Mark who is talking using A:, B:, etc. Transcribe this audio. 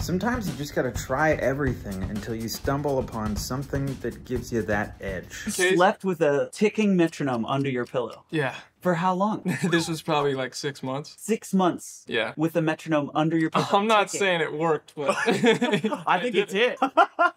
A: Sometimes you just gotta try everything until you stumble upon something that gives you that edge.
B: Slept with a ticking metronome under your pillow.
C: Yeah.
B: For how long?
C: This was probably like 6 months.
B: 6 months.
C: Yeah.
B: With a metronome under your pillow.
C: I'm not saying it worked, but
B: I think it did.